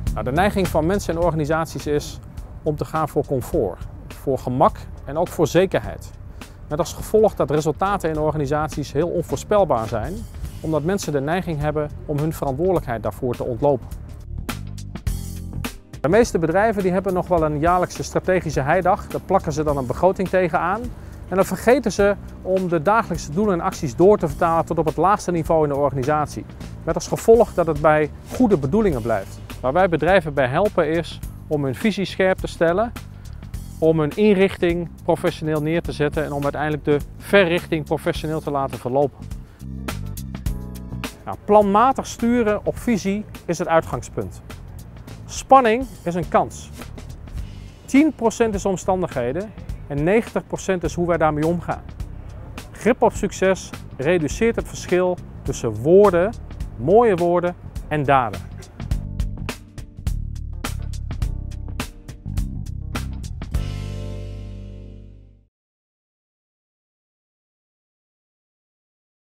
Nou, de neiging van mensen en organisaties is om te gaan voor comfort, voor gemak en ook voor zekerheid. Met als gevolg dat resultaten in organisaties heel onvoorspelbaar zijn, omdat mensen de neiging hebben om hun verantwoordelijkheid daarvoor te ontlopen. De meeste bedrijven die hebben nog wel een jaarlijkse strategische heidag, daar plakken ze dan een begroting tegenaan. En dan vergeten ze om de dagelijkse doelen en acties door te vertalen tot op het laagste niveau in de organisatie. Met als gevolg dat het bij goede bedoelingen blijft. Waar wij bedrijven bij helpen is om hun visie scherp te stellen, om hun inrichting professioneel neer te zetten en om uiteindelijk de verrichting professioneel te laten verlopen. Nou, planmatig sturen op visie is het uitgangspunt. Spanning is een kans. 10% is omstandigheden en 90% is hoe wij daarmee omgaan. Grip op succes reduceert het verschil tussen woorden, mooie woorden en daden.